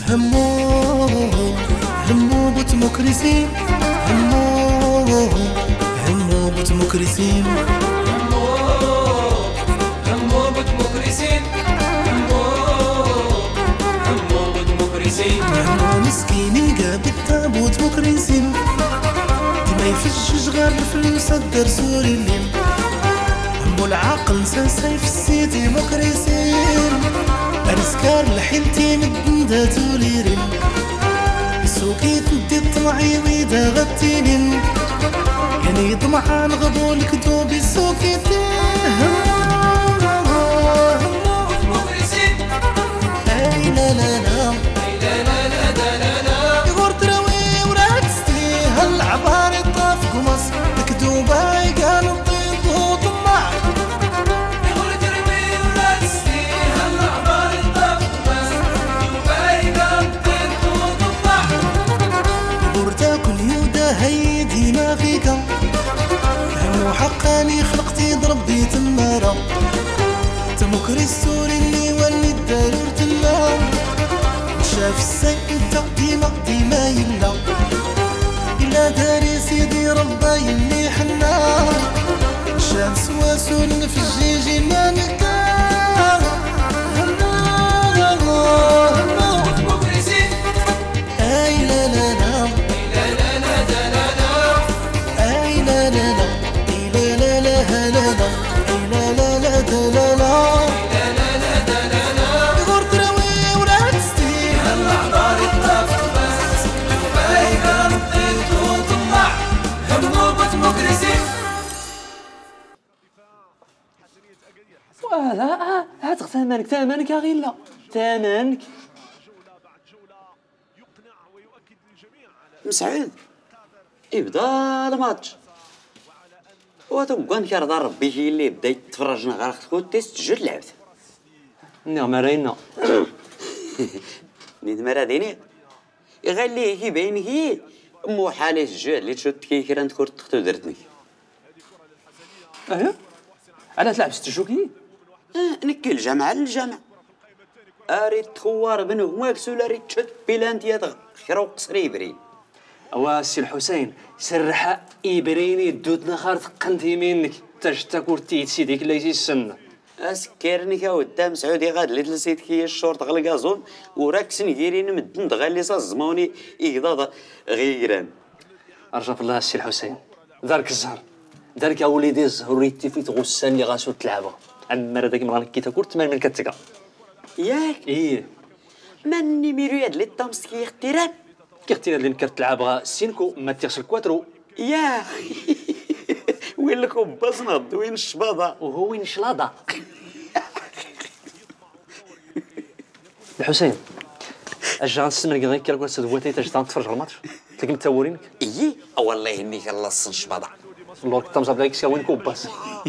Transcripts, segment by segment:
همو همو بوت مكرسين، همو بوت مكرسين، همو بوت مكرسين، همو بوت مكرسين. همو مسكين جاب التابوت مكرسين، ديما يفجج غير الفلوس الدرسوري الليل. همو العقل نسى سيف السيتي مكرسين، أنسكار لحيلتي مدندا توليرين، سوكي تدي الطمعي ويدا غتينين، يعني طمعان غضو الكتوب السوكي مكرسين. أي لا لا لا أي لا لا لا لا لا لا. يغور تراوي ولا تستي هالعبار الطاف قمص مكتوبة يقال الطيب هو طماع. يغور تروي ولا تستي هالعبار الطاف قمص مكتوبة يقال الطيب هو طماع. يغور تاكل يودا هي دماغك، همو حقاني خلقتي ضربي تمارا، تمكري السوري اللي ولي الدارور تلا، شاف السيد ديما يلا، إلا داري سيدي ربا يلي حنا، شاف سواسون في الجيجي ما نكا. مكرسين. أي لا لا لا أي لا لا لا لا لا. أي لا لا لا أي لا لا لا لا لا أي لا لا لا لا لا لا لا لا لا لا لا. يغور تراوي ولا تستي هالعبار الطاف قمص مكتوبة يقال الطيب هو طماع. همو بوت مكرسين. ولا هات ثمنك يا غيلا، ثمنك. مسعود يبدا الماتش وتبقى نكرض ربي هي اللي بدا يتفرجنا غير خوت تسجل لعبت نعم رينا نيت مرا ديني يغلي هي باين هي مو حالي الجوع اللي تشوت كي كرا نذكر تختو درتني علاه تلعب ست شوكي نكي الجامعة للجامعة اريد تخوار بنو ماكسول اريد تشوت بيلانتيات خيرو قصري برين اوا السي الحسين سرحة إبريني دودنا خارط قنتي منك تشتا كورتي سيديك اللي يسن اسكرني قدام سعودي غاد اللي تلسيت كي الشورت غل غازون وراك سنيرين مدن دغالي صزموني يقضى غيران ارجع الله السي الحسين دارك الزهر دارك يا وليدي الزهر ريتي في تغسان اللي غاسو تلعبها عمر هذاك مران كي تاكل تمام من كتكا ياك ايه ماني ميرياد لي طامس كي اختيران كي اختي اللي نكرت تلعبها سينكو ما تيغسل كواترو يا وين لكم بصنض وين الشباضه وهو وين شلاضه الحسين اجا نستمر غير كي نقول سدواتي تاج تفرج على الماتش تلقى متورينك ايي والله اني كنلص الشباضه والله كنت مزاب دايك وين كوباس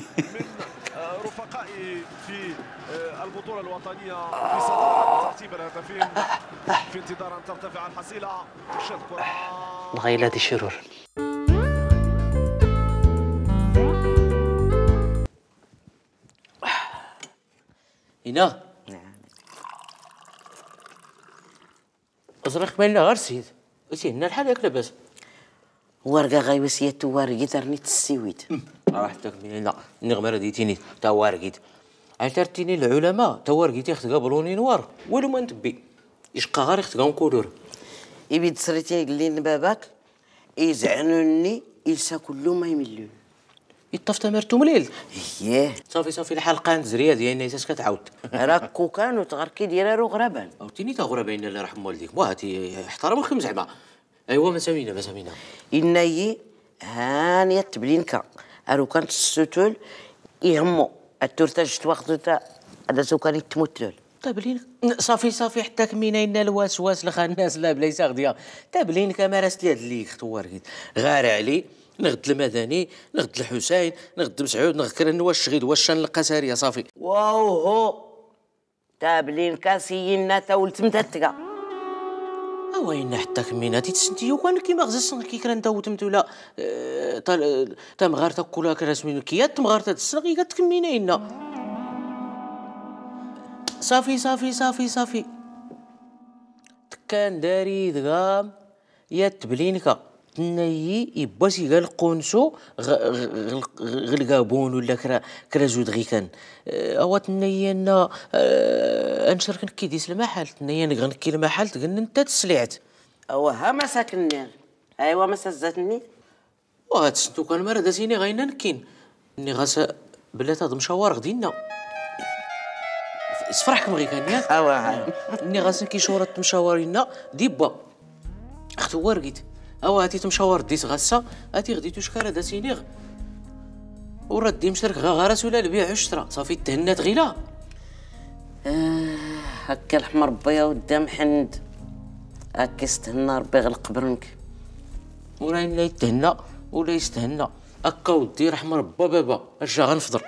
رفقائي في البطولة الوطنية في صدارة ترتيب الهدافين في انتظار أن ترتفع الحصيلة. شد كرة الغيلة دي شرور هنا أزرق مالنا غير سيد هنا الحال ياك لاباس ورقة غايبة سيادة وارقيت رنيت السويد راحتك من هنا النغمة ديتيني تا وارقيت عترتيني العلماء تا وارقيتي اختقابلوني نوار ولو ما نتبي يشقى غير اختقام كولور يبيد سريتي قلين باباك يزعنوني يلسا كلو ما يملون يطفت مرتو مليل اييه صافي الحلقة نزريا ديال الناس كتعاود راك كوكان وتغركي ديالو غرابان عاوتيني تا غرابين اللي رحم والديك بوا هاتي احترمكم زعما ايوا ما سمينا إنايي هانية التبلينكا أرو كانت السوتول يهمو التورتاج توقتو تا هذا سو كان يتموتل تبلين صافي حتى كمينا لنا الوسواس لخا الناس لا بلايص غديا تبلين كما راست لي هاد اللي خواركيت غار علي نغد المدني نغد الحسين نغد مسعود نغكر واش غيد واش نلقى ساريه صافي واو هو تبلينكا سينا تا ولت متتكا وين حتى كميناتي تسنتيو كان كيما غزا كي كان داوت متولا تا مغار تاكلها كرسمين كيات مغار تسنقي كتكمينا صافي كان داري دغام يا تبلينكا تنايي يباسي قال قونسو غلقابون ولا كرا زود غي كان هو تنايي انا انشرك نكي ديس المحل تنايي غنكي المحل تقن انت تسلعت ها ما ساكنني ايوا ما سزاتني وهاد سنتو كان مرة داسيني غاينا نكين اني غاسا بلاتها مشاور غدينا سفرحكم غي كان ياك اني غاسا كي شورت مشاورينا ديبا اختو ورقيت هاتي تمشاور ديس غاسا هاتي غديتو شكاره داسينيغ وردي مشترك غارس ولا البيع عشرة صافي تهنات غيلا هكا الحمر بيا ودام حند هكا يستهنى ربي يغلق برنك وراين لا يتهنى ولا يستهنى هكا ودي رحم ربا بابا اجا غنفضر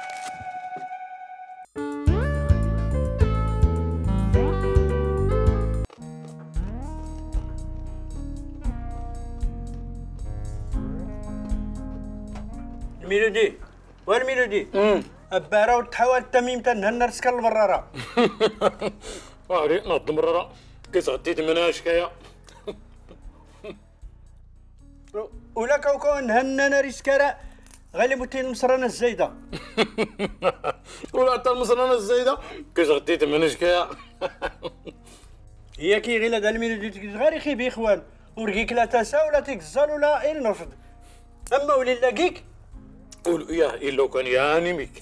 الميلودي والميلودي البارة وتحاول التميم تنهنر سكر البرارة واري نوض مرة كيس غديت منها شكاية ولا كوكو نهننا ريسكارا غالي متين المصرانة الزايدة ولا حتى المصرانة الزايدة كيس غديت منها شكاية هي كي غير هذا الميلودي غير يخيب اخوان ورقيك لا تسا ولا تكزل ولا نرفض اما ولي لاقيك قول ياه إلا كان ياني ميك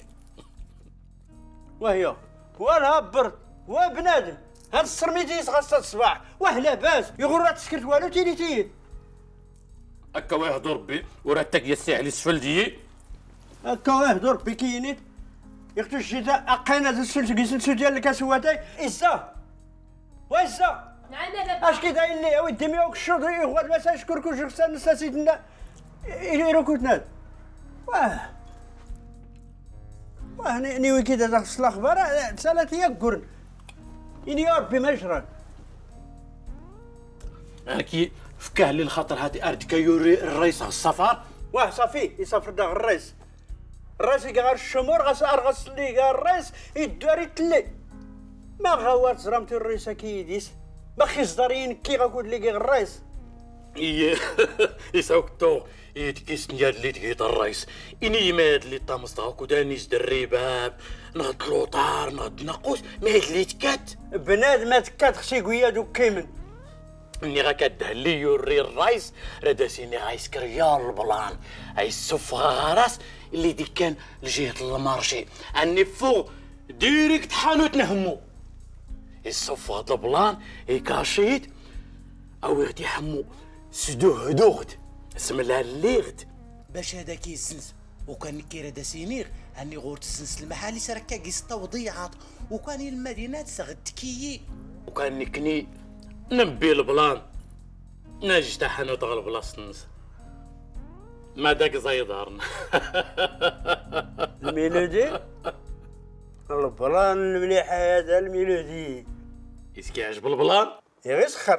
وهي ولا برد وبنادم هاد السرميتي يسغص الصباح واه لاباس يغرى تسكرت والو تيلي تيل هكا ويهضر بي وراتك يسي على السفل ديي هكا ويهضر بي كينيت يختو الشتاء اقينا ذا السلسل ديال الكاسواتاي إزا وإزا نعم دابا اش كي داير لي ودي ميوك الشوط يغوات ما ساشكركو جوكسان نسا سيدنا يروكوتنا واه نيوي كده تغسل الاخبار سالتي يقرن اني يا ربي ما يشرك كي فكاه لي الخاطر هاتي اردك يوري الرئيس على السفر واه صافي يسافر داغ الرئيس يقار الشمور غاس لي قال الرئيس يداري تلي ما غوات زرامتي الرئيس كيديس ما خيزدارين كي غاكود لي الرئيس إيه يساوك تو يتكيس نياد اللي تقيت الرئيس إني ماد اللي طامسطاك ودانيش دريباب نغد لوطار نغد نقوس ماد اللي تكات بنادم ما تكات خشي قويادو كيمن إني غاكده اللي يوري الرئيس رداسيني غايسكر يا البلان غايسوف غاراس اللي دي كان لجهة المارشي أني فوق ديريكت حانوت نهمو يسوف هاد البلان يكاشيت أو يغدي حمو سدوه هدوغد اسم الله الليغد باش هذاك يسنس وكان كيرا دا سينيغ هاني غورت السنس المحالي سركا قيس توضيعات وكان المدينات سغد كيي وكان نكني نبي البلان ناجي تحنو تغل بلاصتنس ما داك زايدارنا الميلودي البلان المليح هذا الميلودي يسكي عجب البلان يا غير سخر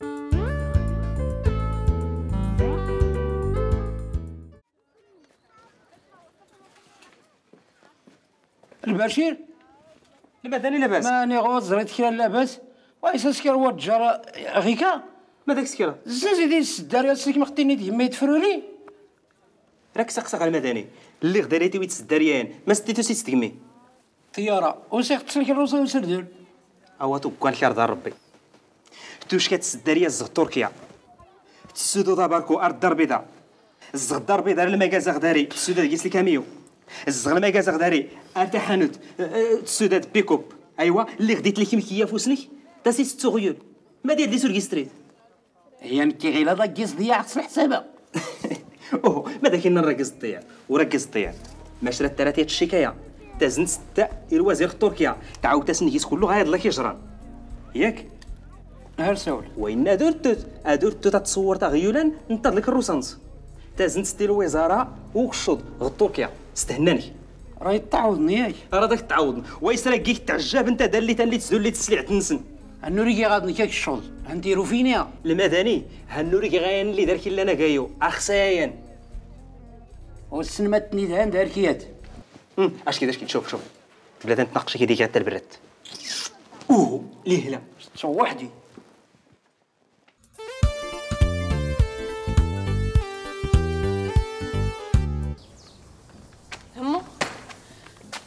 البشير لاباس ثاني لاباس ماني غوت زريت كيرا لاباس وايسا سكر هو التجارة غيكا ما داك السكيرة زيدي السدار يا سيك مختيني ديما يتفرولي راك سقسق على المدني اللي غداريتي ويت السداريان ما ستيتو سي تستقمي طيارة وسيخ تسلك الروسة وسردول اوا تو كان خير دار ربي توش كتسداريا الزغ تركيا تسودو داباركو ارض دار بيضاء الزغ دار بيضاء المكازا غداري تسودا كيس الكاميو الزغ المكازا غداري ارتا حانوت تسودا بيكوب ايوا اللي غديت لك مكيه فوسنك تا سي 6 غيول ما دير دي سور ستريت هي نكي غير هذا كيس ضياع تصلح حسابها اوه ما داك نركز الضياع وركز الضياع ما شرات ثلاثه الشكايه تازن 6 الوزير تركيا تعاود تسنيس كله غايد الله كيجران ياك هر سول وين درت تتصور تغيولا نطر لك الروسانس تازن 6 الوزاره وكشط غد تركيا استهناني راهي تعاودني ياك راه داك تعاودني ويسرقيك تعجب انت دار اللي تنلي تزول لي تسليع تنسن هنوريكي غادني كاك الشغل هنديرو فينيا المدني هنوريكي غاين اللي دار كي انا كايو اخساين والسنمة تنيدهان دار كيات اش كي شوف بلاد نتناقش كي ديك حتى البرد اوه ليه لا وحدي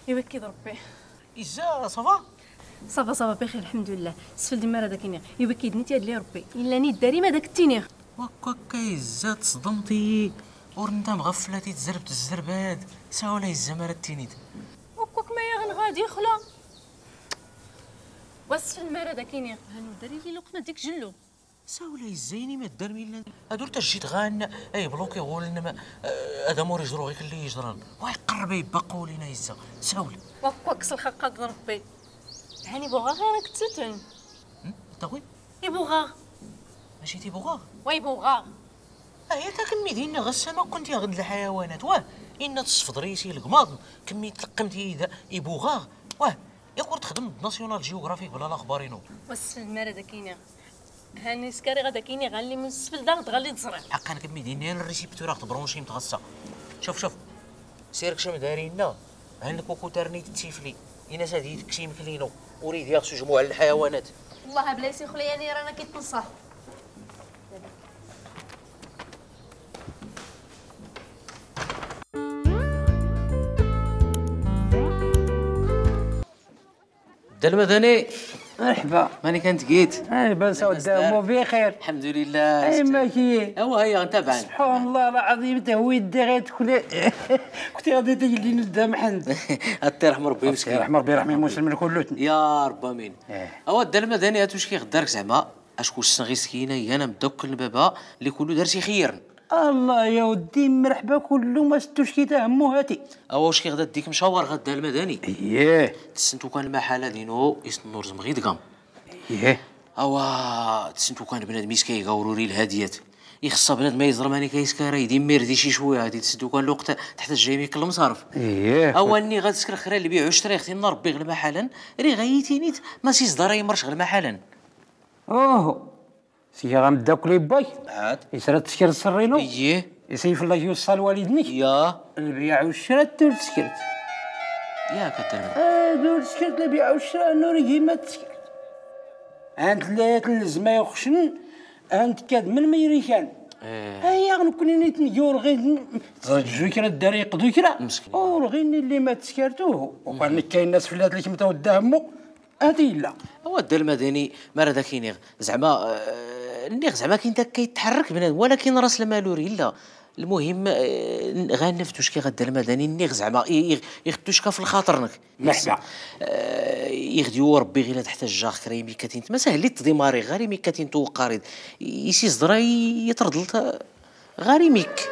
يوكيد ربي. إزا صافا؟ صافا بخير الحمد لله. سفل ديما هذاك النيغ يوكيد نيت هاد لي ربي الا نيت داري ما داك التينيغ. وكا إزا تصدمتي ورنت مغفلتي تزربت الزربات ساولا إزا مرات تينيت. وكاك ما يغن غادي خلا. وسفل المرا داك النيغ هانو داري لي لقمه ديك جلو. ساولا الزيني ما دار ميلا هادو تا جيت غان اي بلوكي غول انما هذا مور يجرو غير اللي يجران واي قرب يبقوا لينا يزا ساولا وكاك الخلقه ربي هاني بوغا غير راك تسوتن تاوي يبوغا ماشي تيبوغا وي بوغا هي تا كميدينا غسا ما كنتي غد الحيوانات واه إن تصفضريتي القماض كمي تلقمتي إذا يبوغا واه يقول تخدم ناسيونال جيوغرافيك بلا الاخبارينو وسفل المرا داكيني هاني سكاري غدا كيني غنلي من السفل دار تغلي تزرع حقا كميدينا الريسيبتور راك تبرونشي متغصه شوف سيرك شنو دايرينا هانك وكو ترنيت تيفلي إنا ساديت كشي مكلينو اريد ياخذ جموع الحيوانات والله بلايصي خلياني رانا كيتنصح دا المدني مرحبا ماني كنت جيت بس ودامو بخير الحمد لله اي ما كي هو هيا نتابع سبحان الله العظيم تا هو يدي غير كنتي غادي تجي لنا محمد الله يرحم ربي مسكين يرحم ربي يرحم المسلمين كلهم يا رب امين هو دا المدني هات واش كيغدارك زعما اشكون السنغي سكينه هي انا مدوك البابا اللي كله دارتي خيرن الله يا ودي مرحبا كله ما ستوش كي تهمو هاتي واش كيغدا ديك مشاور غدا المدني اييه تسنتو كان المحله دينو يسنور زمغيد كام اييه تسنتو كان بنادم كيغاوروا لي الهديات يخص بنادم ما يزرم اني كيسكر يدير دي شي شويه هادي تسنتو كان الوقت تحت الجيمي كل مصارف اييه اني غتسكر خرا اللي بيعو شري اختي ربي غير محلا ري غيتيني ما سيصدر يمرش غير محلا سي غنبداو لي باي عاد يسرى تسكر السرينو اييه يسيف الله يوصل والدنك يا البيع والشراء دول تسكرت يا كدير دول تسكرت البيع والشراء نوري ما تسكرت انت لات الزما يخشن انت كاد من ميريكان هيا غنكون نيت نجور غير تزوجو كرا الدار يقضوا كرا ورغيني اللي ما تسكرتوه وكان كاين ناس في اللات اللي كيمتاو الدهمو هادي لا هو دا المدني مرا داك ينيغ زعما النيغ زعما كاين داك كيتحرك بنادم ولكن راس المالوري لا المهم غنفتوش كي غدا المدني النيغ زعما يخدوش في الخاطرنك مرحبا يغديو ربي غير تحت الجاخ كريمي كاتين ما سهل تديماري غير مي كاتين تو قاريد يسي زدرا يتردل غير ميك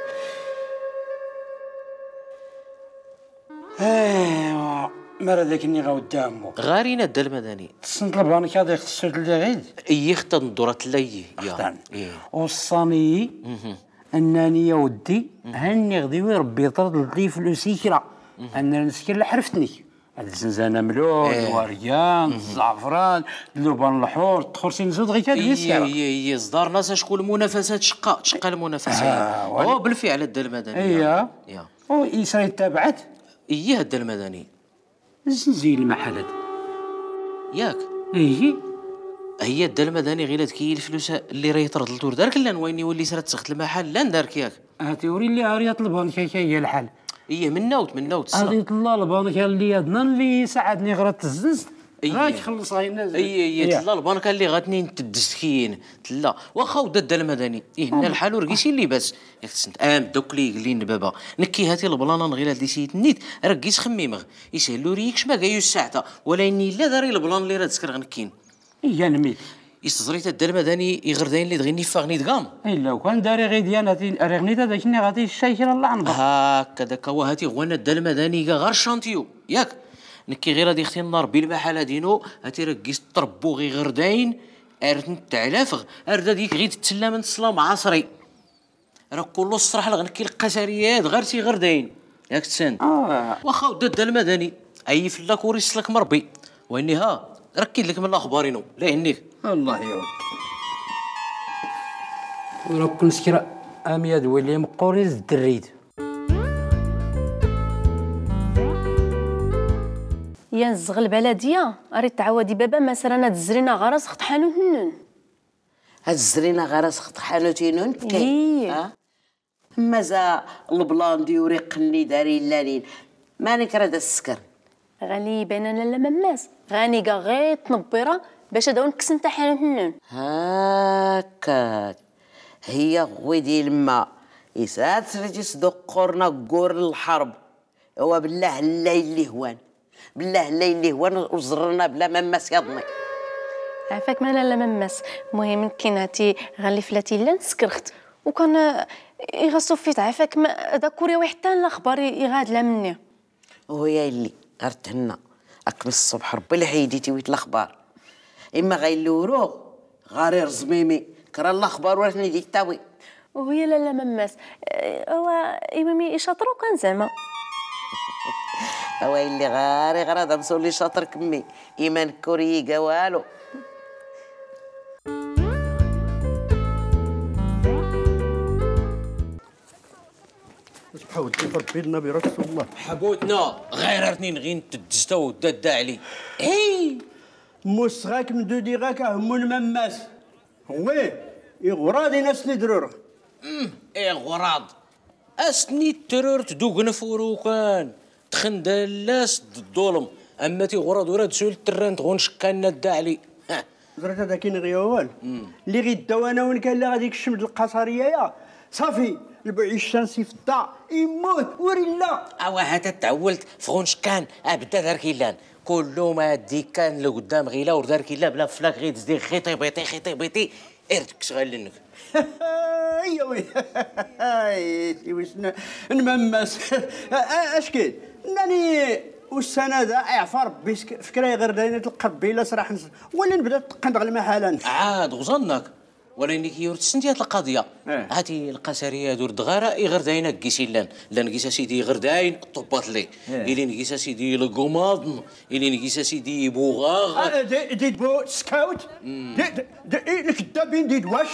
ايوا مرا داك اللي غاودامو غارينا دا المدني تصنت البانك هذا يخصو اللي غيد يخت الدورات لي يا وصاني انني يا ودي هاني غديوي ربي يطرد لي فلوسي كرا انا نسكن اللي حرفتني هاد الزنزانه ملول الوريان الزعفران اللبان الحور تخرسي نزود غير كاد يسكر اي صدار ناس شكون المنافسات شقه المنافسه بالفعل دا المدني اييه ويسرى تابعت اييه دا المدني زين المحلات ياك ايه هي دا المدني غير تكي الفلوس اللي راه يطرد الدور دارك لا وين يولي سرات تسخت المحل لا ندارك ياك هاتي وري اللي عاريه طلبان هي الحال ايه من نوت هادي طلا البانك اللي يدنا اللي ساعدني غير تزنت راك خلصها الناس ايه طلا البانك اللي غاتني تدسكين تلا واخا ودا المدني هنا الحال ورقيسي اللي بس ياك تسنت دوك لي قال لي بابا نكي هاتي البلانه غير هاد لي سيت نيت رقيس خميمغ يسهلو ريكش ما كايو الساعه ولا اني لا داري البلان اللي راه تسكر غنكين ايه نميت يستزريت دا المدني يغردين اللي دغيني فاغني دقام الا وكان داري غير ديال هاتي رغنيت هذاك اللي غادي الشايكر الله عنبر هكذاك هو هاتي غوانا دا المدني غير شانتيو ياك نكي غير هادي اختي النار بالمحاله دينو هاتي ركيس طربو غير غردين ارتن تعلافغ اردا ديك غير تتسلى من السلام عصري راه كله الصراحه غنكي القساريات غير تي غردين ياك تسند واخا دا المدني اي فلاك وريسلك مربي واني ركد لك من الاخبارينو لا يهنيك الله يا ودي ورك نسكر امياد ولي مقوريز الدريد يا نزغ البلديه اريد تعاودي بابا مثلا هاد الزرينه غراس خط حانوتنن هاد الزرينه غراس خط حانوتينن كاين مازا البلان ديوري قني داري لانين ماني كرا السكر غالي يبان انا لا مماس غاني كاع غير تنبيره باش هذا نكسن تاع حنا هنون هاكاك هي غوي ديال الماء يسات سريتي صدق قرنا قور الحرب هو بالله الليل اللي هوان بالله الليل اللي هوان وزرنا بلا مماس يضني عافاك ما لا مماس المهم كيناتي غالي فلاتي لا نسكرخت وكان يغسو فيت عافاك هذا كوريا واحد حتى الاخبار يغاد لا مني ويا اللي غرتهنا اكمل الصبح ربي اللي حيديتي ويت الاخبار اما غيلورو غارير زميمي كرا الاخبار ورثني ديك تاوي وهي لا مماس هو ايمامي شاطرو كان زعما هو اللي غاري غرادا مسولي شاطر كمي ايمان كوريكا والو سبحان ربي النبي رسول الله حبوتنا غير اثنين غين تدجتا وداد علي اي مسغاك مدودي غاك همو المماس وي يغرادي ناس لي درور اي غراض اسني الترور تدوق نفورو كان تخندلاس الظلم اما تي غراض وراد سول التران تغون شكانا دا علي زرت هذا كاين غيوال اللي غيداو انا وين كان اللي غادي يكشم القصريه يا صافي البعيشان سيفتا يموت وريلا اوا هذا تعولت فغون شكان بدا دار كيلان كله ما ديك كان لقدام غيلا ودار كيلا بلا فلاك غير تزدي خيطي بيطي ارتك شغال لنك ايوه واش نممس اش كاين انني والسنه ذا اعفى ربي فكره غير داينه القبيله صراحه ولا نبدا تقندغ المحالا عاد غزنك ولكن كي يورد سنتي هاد القضيه هاتي القسريه دور دغاره غير داينه كيسيلان لا نقيس سيدي غير داين طبات لي الي نقيس سيدي لقوماض الي نقيس سيدي بوغاغ ديد بو سكاوت الكذابين ديد واش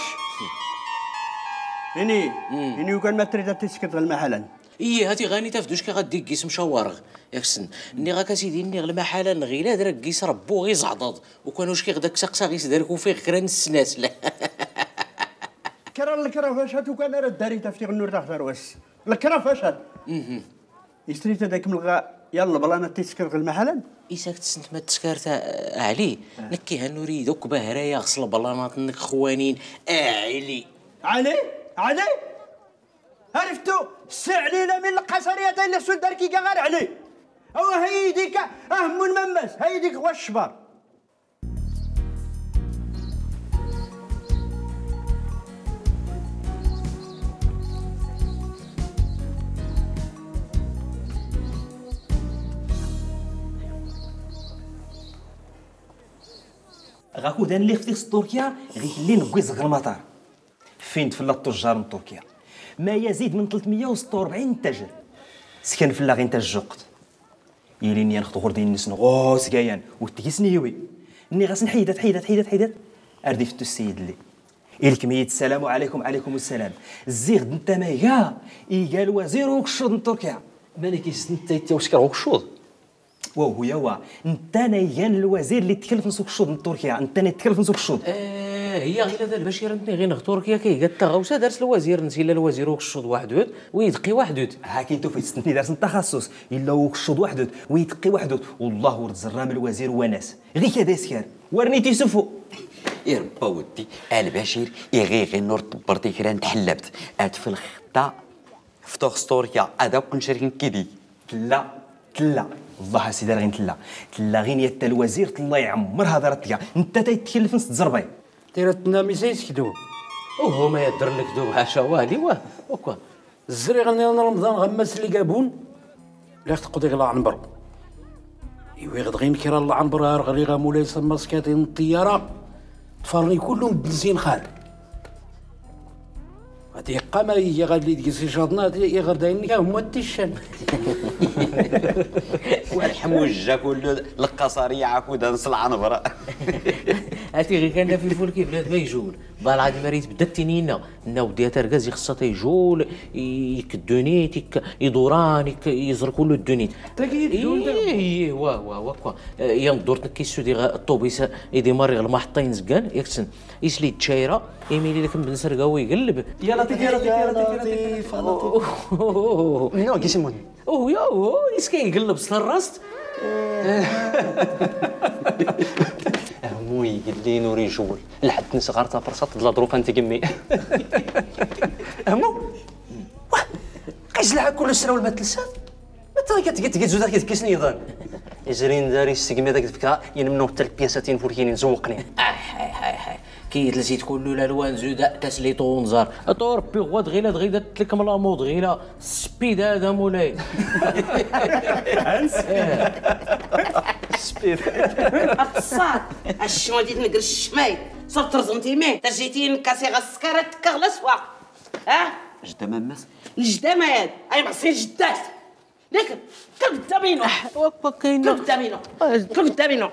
يعني وكان ما تريد تسكت المحلا ايه هاتي غاني تفدوش كي غادي كيس مشاورغ ياك سن ني غاك سيدي ني المحلا غيلا درك كيس ربو غي زعضض وكانوش كي غداك سقسا غيس داركو فيه كران السناس لا كرا الكرافاشات وكان راه داري تفتي غنور تاع رواس الكرافاشات يستريت هذاك من الغاء يلا بلا انا تسكر المحلا إيساك تسنت ما تسكرت علي نكي هنوري دوك بهرايا غسل بلانات نك خوانين علي عرفتو السعليله من القصريه تاع اللي سول داركي كاع غير علي او هيديك اهم المماس هيديك هو الشبار غاكو دان اللي خفتي تركيا غير اللي نبغي زغ المطار فين تفلا التجار من تركيا ما يزيد من 346 تاجر سكن في غير نتاج الجوقت يليني ناخذ غردين الناس غوس كايان وتكيسني يوي ني غاس حيدات اردي فتو السيد اللي الكمية السلام عليكم عليكم السلام الزيغ انت ما يا قال وزير وكشود من تركيا مالك انت واش كرهوك الشوط وهو يوا انت نيان الوزير اللي تكلف نسوق الشوط من تركيا انت تكلف نسوق الشوط هي غير هذا البشير انت غير تركيا كي قالت غوسه دارت الوزير نسي الا الوزير وكشود واحد ويدقي واحد هاكي انتو فايت سنتي دارت التخصص الا وكشود واحد ويدقي واحد والله ورد زرام الوزير وناس غير كذا سكر ورني تيسفو يا ربا ودي البشير غير نور طبرتي كرا تحلبت ات في الخطه فتوخ تركيا هذا كون شركه كيدي تلا والله سيدي غير تلا غير يا الوزير الله يعمر هذا رتيا انت تيتكلف نص تزربي تيرتنا ميسيس كدوب وهو ما يدر لك دوب حاشا والي وكا الزري غني رمضان غمس اللي قابون لا تقضي غلا عنبر ايوا غدغين كيرا الله عنبر غري غامولاي سما سكاتين الطياره تفرني كلهم بنزين خال هادي قامه هي غادي تقيسي شاطنا هادي غير دايرين كاع هما التيشان والحموجه كله القصريه عفود نص العنبر هاتي غير كان في الفول كيف بلاد ما يجول بالعاد مريت بدا التنينه ناوديها تركز خصها تيجول يكدوني يدوران يزرك كله الدنيت ايه واه يندور كيسو دي الطوبيس يدي ماري المحطين زكان يكسن يسلي التشايره يميلي لك بنسرقه ويقلب يا لطيف نو كيسمون هو يسكي يقلب الراس. هموي قال لي نوري جول لحد نصغر تا فرصه تضل ظروف انت كمي. همو قيزلع كل السنه والما تلسات ما تلقى زودك كيسني ظن اجرين داري السقمه داك الفكره ينمنو حتى البياساتين فوركين زوقني. هاي كي تلسيت كل الالوان زودا تسليط ونزار ربي غوا دغيله تلك ملامو دغيله سبيد هذا مولاي. سبيد الصاد الشمال ديال نقر الشماي صرت رزمتي ميه ترجيتي نكاسي غسكره تكغلا سواق. ها جدا ماماس الجدا ما ياد اي معصي جدات لكن كل قدامينو كاين كل قدامينو كل قدامينو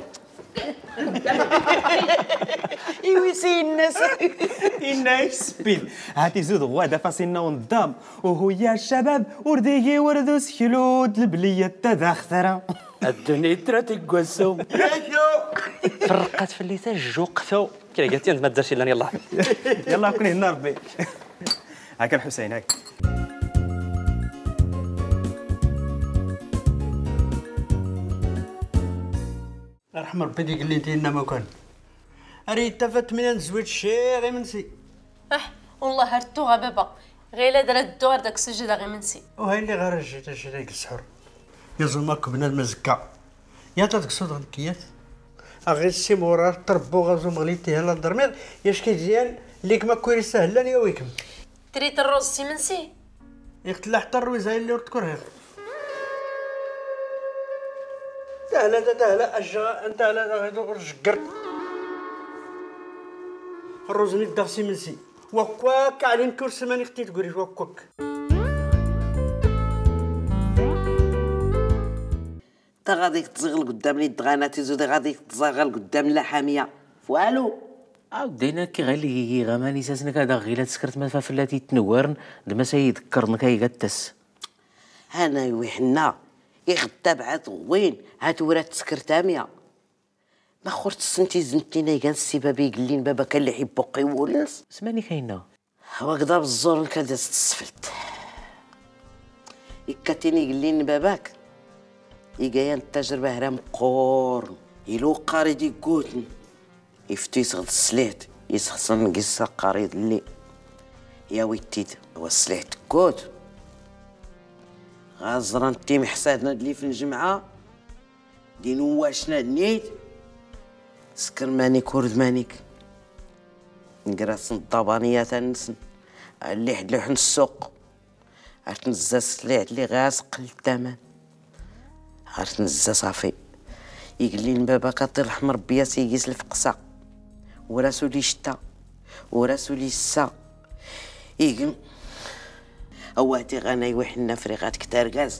يويسي الناس سبيد هاتي زود غواده فاسينا ونضام وهو يا الشباب ورديكي وردو سكلود البليه تدخثره الدنيا ترى تقوسو فرقات في اللي تجوقتو كي قالتي انت ما دارش الا يلاه يلا كوني هنا ربي. هاك الحسين هاك رحم ربي ديك اللي انتينا ما كان اريد تفت من نزوج شي غير منسي. والله هرتوها بابا غير لا درت الدوار داك السجده غير منسي. وهاي اللي غير جيت اجي ديك السحور يا زلماك بنا المزكا يا تقصد غنكيات غير السي مورار تربو غازو مغليتي هلا الدرمير ياش كيزيان ليك ما كويري سهلان يا ويكم تريت الروز سي منسي يقتلع حتى الرويزه اللي تكرهير. تهلا اجا انت على غيدو رجقر الروز ني داغسي منسي وكواك علين كرسي ماني اختي تقولي وكواك. انت غادي تزغل قدام لي دغاناتي زودي غادي تزغل قدام اللحاميه والو. عاودينا كي غالي غماني ساسنا كذا غيلا تسكرت ما فلاتي تنورن دما سيذكرنا كي قتس انا وحنا يغدا بعد وين هات ورات سكرتاميه ما خرت سنتي زنتينا كان السبابي قال لي بابا كان اللي يحب بقي ولس سمعني كاينه هكذا بالزور كان داز تسفلت يكاتيني قال لي باباك يجايا التجربه هرا مقور يلو قاري قوتن يفتي يسغد السليت يسخصن قصه قريض اللي يا ويتيد هو السليت كوت غازران تيم حسادنا اللي في الجمعه دي نواشنا نيت سكر مانيك كورد مانيك نقراص الطبانيه تنسن اللي حد لوحن السوق عرفت نزا السليت اللي غاسق الثمن عرفت نزا صافي يقول لي بابا كطير الحمر بياس يقيس الفقصه وراسو لي شتا وراسو لي السا يقم اواتي غانا يوحنا فريغات كتار غاز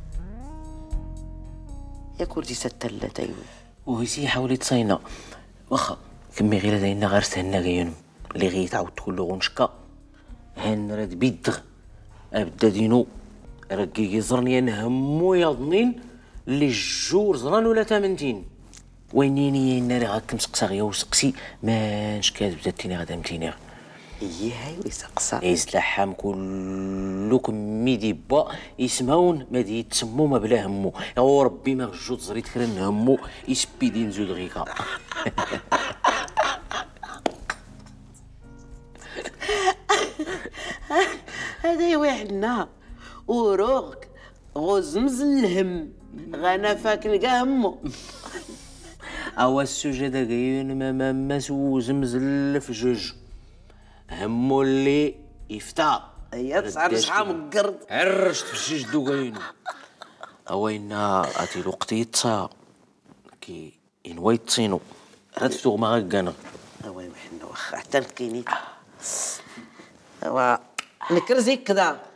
يا كردي ستلا تايو وهيسي حاولي تصينا واخا كمي غير داينا غير سهنا غينم اللي غي تعاود تقول له غنشكا هان راد بيدغ ابدا دينو ركي زرني نهمو يضنين اللي الجور زران ولا تامنتين وينيني النار هاك مسقسا غيا وسقسي مانش كاتبداتيني غادا متيني هي هاي ويسقسا يسلحام كلكم ميدي با يسمعون ما دي يتسمو ما بلا همو يا ربي ما غجوت زريت كرن همو يسبيدي نزود غيكا هذا يوحنا وروك غزمز الهم غانا فاك نلقى همو اوا السوجه داكين ما مسوز مزل في جوج همو اللي يفتى هي تصعد شحال مقرد عرشت في جوج دوكاين اوينا اتي الوقت يتصا كي ينوي تصينو ردفتو ما غاكانا اوا وحنا واخا حتى نكيني اوا نكرزيك كدا